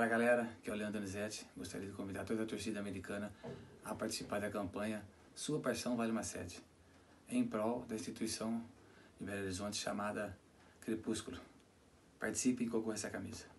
Fala galera, aqui é o Leandro Donizete. Gostaria de convidar toda a torcida americana a participar da campanha Sua Paixão Vale uma Sede, em prol da instituição de Belo Horizonte chamada Crepúsculo. Participe e concorra essa camisa.